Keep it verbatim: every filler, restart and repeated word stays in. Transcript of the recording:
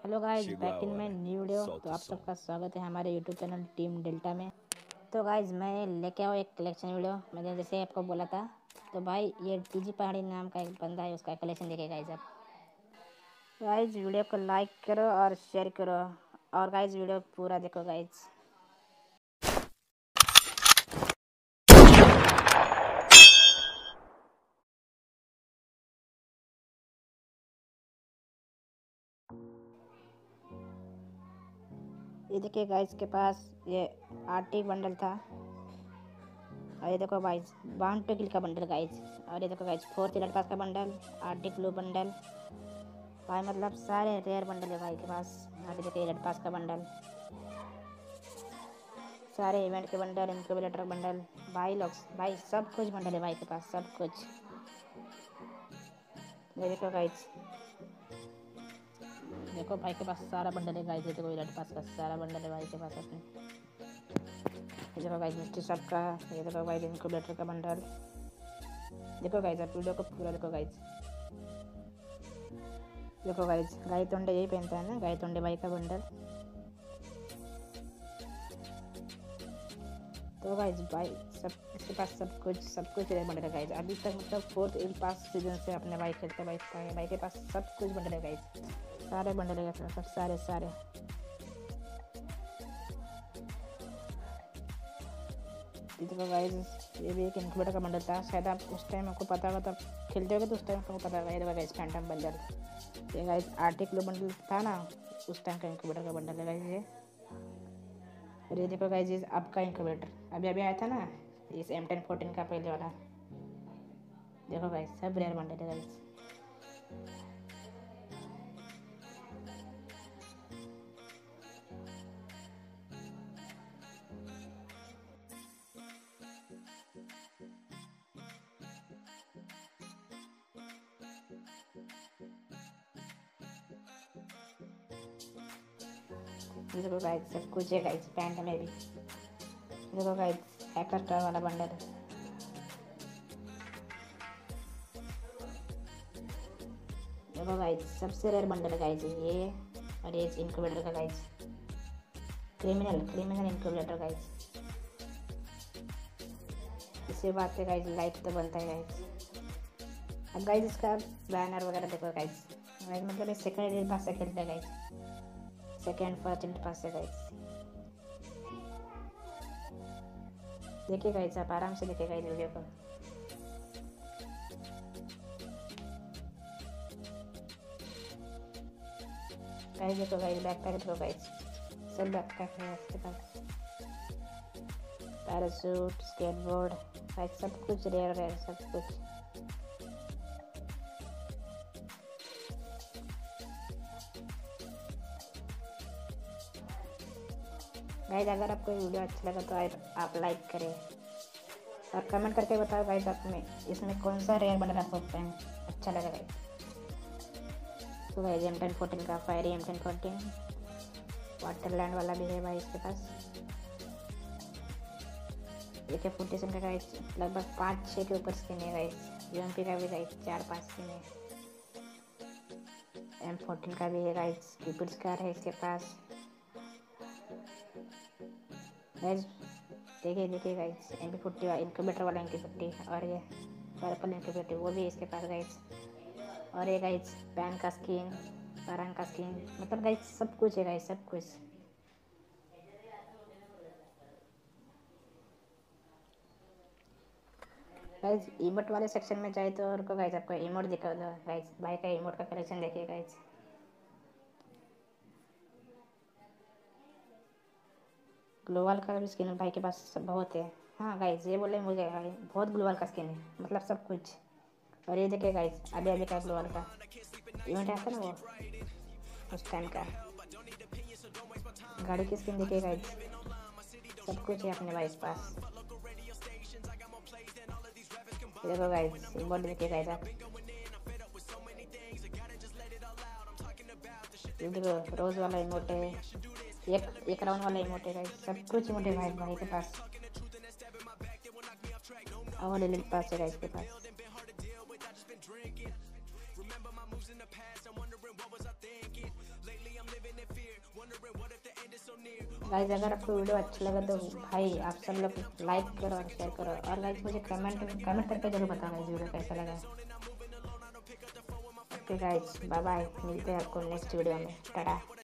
Hello guys, back in my new video. तो आप सबका स्वागत है हमारे यूट्यूब चैनल टीम डेल्टा में। तो गाइस मैं लेके आओ एक कलेक्शन वीडियो, मैंने जैसे आपको बोला था। तो भाई ये टीजी पहाड़ी नाम का एक बंदा है, उसका कलेक्शन देखिए गाइस आप। गाइस वीडियो को लाइक करो और शेयर करो, और गाइस वीडियो पूरा देखो गाइस। ये देखिए गाइस के पास ये आर्टिक बंडल था, और ये देखो गाइस बाउंड टू किल का बंडल गाइस, और ये देखो गाइस फोर्थ इलाइट पास का बंडल, आर्टिक ब्लू बंडल भाई, मतलब सारे रेयर बंडल है भाई के पास। यहाँ पे देखिए इलाइट पास का बंडल, सारे इवेंट के बंडल, इनक्यूबेटर बंडल भाई लोग, भाई सब कुछ बंडल है भाई के पास, सब कुछ। ये देखो गाइस, देखो भाई के पास सारा बंडल है गाइस। ये देखो इलाइट पास का सारा बंडल है भाई के पास अपने। ये देखो गाइस मिस्ट्री शॉप का, ये देखो गाइस इनक्यूबेटर का बंडल। देखो गाइस आप वीडियो को पूरा देखो गाइस। देखो गाइस गाय तोंडे यही पहनता है ना, गाय तोंडे भाई का बंडल। तो गाइस भाई सब इसके पास सब कुछ सब कुछ रेयर बंडल है गाइस। अभी तक मतलब फोर्थ इन पास सीजन से अपने भाई खेलते भाई भाई के पास सब कुछ बंडल है गाइस, सारे बंडल है सब सारे सारे। देखो गाइस ये भी एक इनक्यूबेटर का बंडल था, शायद आप उस टाइम आपको पता होगा, तब खेलते होगे तो उस टाइम आपको पता होगा। ये देखो गाइस फैंटम बंडल, ये गाइस आर्टिक ब्लू बंडल था ना, उस टाइम का इनक्यूबेटर का बंडल है गाइस ये। और ये देखो गाइस अब का इनक्यूबेटर अभी अभी आया था ना, इस एम टेन फोर्टीन का पहले वाला। देखो गाइस सब रेयर बंडल है गाइस। देखो गाइस सब कुछ है गाइस, पैंट में भी। देखो गाइस हैकर टर्न वाला बंडल है। देखो गाइस सबसे रेयर बंडल है गाइस ये, और ये इनक्यूबेटर का guys, criminal criminal incubator guys. इससे बात है गाइस, लाइट तो बनता है गाइस। अब गाइस इसका बैनर वगैरह देखो गाइस, गाइस मतलब ये सेकंड एडिट पास से खेलते हैं guys, second first edit pass से गाइस। देखिए गाइस आप आराम से देखिए गाइस वीडियो को। गाइस देखो गाइस बैक पैक देखो गाइस, सब बैक पैक है इसके पास, पैराशूट स्केटबोर्ड गाइस सब कुछ रेयर है सब कुछ। गाइस अगर आपको वीडियो अच्छा लगा तो आप, आप लाइक करें और कमेंट करके बताओ गाइस आप में इसमें कौन सा रेयर बंडल आपको अच्छा लगा गाइस। तो गाइस एम टेन फोर्टीन का fiery M ten fourteen Waterland वाला भी है भाई इसके पास। ए के फोर्टी सेवन का गाइस लगभग पाँच छः के ऊपर स्किन है गाइस। यू एम पी का भी गाइस चार पाँच स्किन है। एम फोर्टीन का भी है गाइस, क्यूपिड स्कार है इसके पास गाइस। देखिए देखिए गाइस एम पी फोर्टी वाला इनक्यूबेटर वाला एम पी फोर्टी, और ये पर्पल इनक्यूबेटर वो भी इसके पास गाइस। और ये गाइस पैन का स्किन, पैरन का स्किन, मतलब गाइस सब कुछ है गाइस सब कुछ। गाइस इमोट वाले सेक्शन में जाए तो और को गाइस आपको इमोट दिखा दो गाइस, भाई का इमोट का कलेक्शन देखिए गाइस। ग्लोबल का भी स्किन भाई के पास बहुत है। हाँ गाइस ये बोले मुझे गाइस बहुत ग्लोबल का स्किन है, मतलब सब कुछ। और ये देखिए गाइस अभी अभी का ग्लोबल का इवेंट आता ना वो, उस टाइम का गाड़ी की स्किन देखिए गाइस, सब कुछ है अपने भाई के पास। देखो गाइस इमोट देखिए गाइस आप, देखो रोज वाला इमोट है, एक एक राउंड वाला इमोट है गाइस, सब कुछ इमोट है भाई भाई के पास, और एलिट पास है गाइस के पास। गाइज अगर आपको वीडियो अच्छा लगा तो भाई आप सब लोग लाइक करो और शेयर करो, और गाइज मुझे कमेंट कमेंट करके जरूर बताओ गाइज वीडियो कैसा लगा। ओके गाइज, बाय बाय, मिलते हैं आपको नेक्स्ट वीडियो में, टाटा।